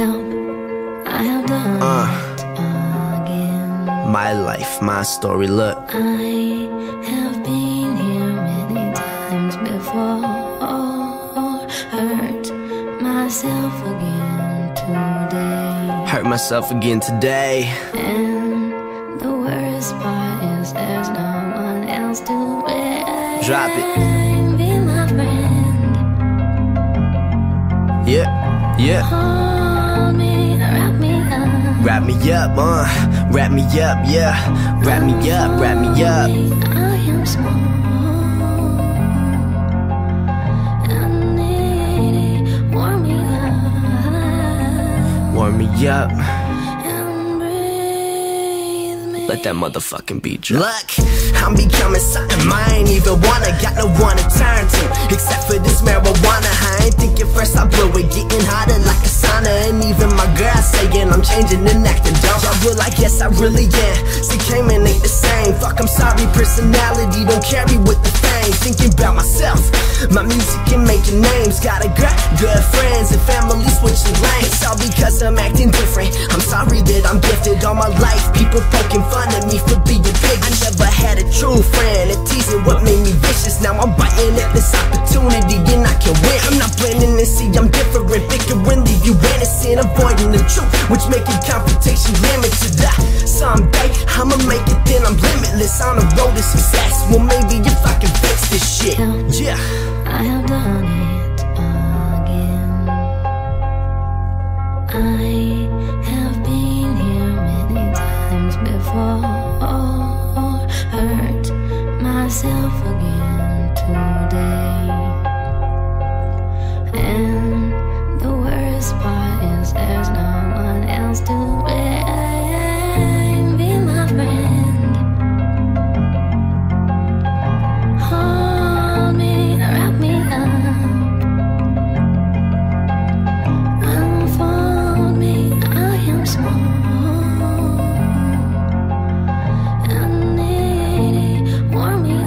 Help, I have done it again. My life, my story, look. I have been here many times before. Hurt myself again today. Hurt myself again today. And the worst part is there's no one else to blame. Drop it. Be my friend. Yeah, yeah. Hold me, wrap me up. Wrap me up, wrap me up, yeah. Wrap me up, wrap me up. I am small. Warm me up. And breathe me. Let that motherfucking beat drop. Look, I'm becoming something I ain't even wanna. Got no one to turn to, except for this marijuana. I ain't thinking first I blow it, getting hotter like a sauna. And even my girl saying I'm changing and acting dumb. Yeah, well, I guess I really am. See, Cayman ain't the same. Fuck, I'm sorry, personality don't carry with the fame. Thinking about myself, my music and making names. Got a good friends and family switching lanes. All because I'm acting different. I'm sorry that I'm gifted all my life. People poking fun at me for being big. I never had a true friend and teasing what made me vicious. Now I'm biting at this opportunity and I can win. I'm not blending and see I'm different. Bickering, leave you innocent, avoiding the truth, which making confrontation limited. Someday I'ma make it, then I'm limitless on the road to success. Well, maybe if I can fix this shit, yeah. I have done it again. I have been here many times before. Hurt myself again today. And the worst part is there's no one else to blame. Be my friend. Hold me, wrap me up. Unfold me, I am small. And needy, warm me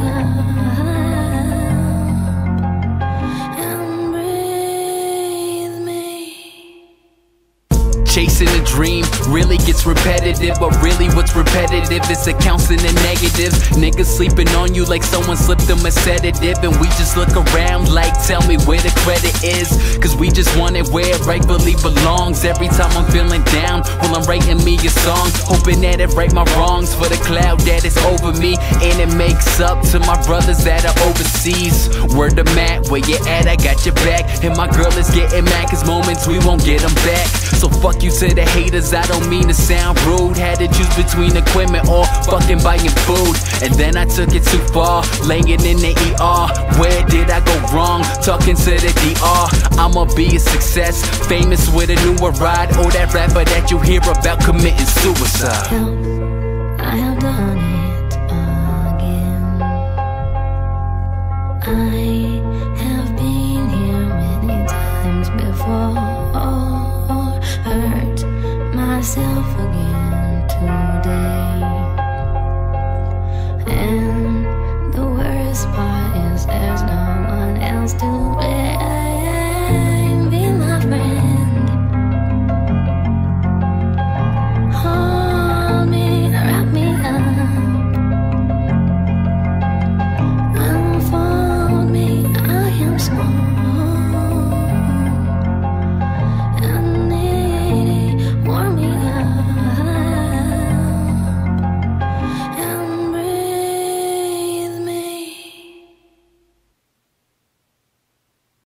up. And breathe me. Chasing a dream really gets repetitive, but really what's repetitive is the counts and the negatives. Niggas sleeping on you like someone slipped them a sedative, and we just look around like, tell me where the credit is. Cause we just want it where it rightfully belongs. Every time I'm feeling down, well, I'm writing me a song, hoping that it right my wrongs for the cloud that is over me, and it makes up to my brothers that are overseas. Word to Matt, where you at, I got your back. And my girl is getting mad cause moments we won't get them back. So fuck you to the haters, I don't mean to sound rude. Had to choose between equipment or fucking buying food. And then I took it too far, laying in the ER. Where did I go wrong? Talking to the DR. I'ma be a success, famous with a newer ride. Or that rapper that you hear about committing suicide. Help, I have done it again. I have been here many times before. Hurt myself again.